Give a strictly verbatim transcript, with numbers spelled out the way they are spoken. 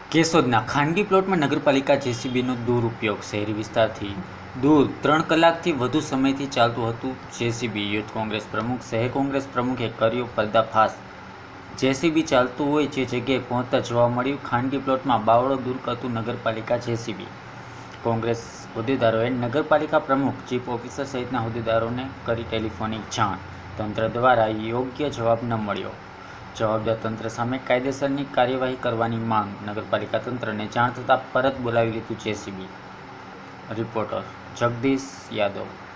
કેશોદના ખાનગી પ્લોટમાં નગરપાલિકા જેસીબીનો દુરુપયોગ। શહેરી વિસ્તારથી દૂર ત્રણ કલાકથી વધુ સમયથી ચાલતું હતું જેસીબી। યુથ કોંગ્રેસ પ્રમુખ શહેર કોંગ્રેસ પ્રમુખે કર્યો પર્દાફાશ। જેસીબી ચાલતું હોય જે જગ્યાએ પહોંચતા જોવા મળ્યું ખાનગી પ્લોટમાં બાવળો દૂર કરતું નગરપાલિકા જેસીબી। કોંગ્રેસ હોદ્દેદારોએ નગરપાલિકા પ્રમુખ, ચીફ ઓફિસર સહિતના હોદ્દેદારોને કરી ટેલિફોનિક જાણ। તંત્ર દ્વારા યોગ્ય જવાબ ન મળ્યો। જવાબદાર તંત્ર સામે કાયદેસરની કાર્યવાહી કરવાની માંગ। નગરપાલિકા તંત્રને જાણ થતાં પરત બોલાવી લીધું જેસીબી। રિપોર્ટર જગદીશ યાદવ।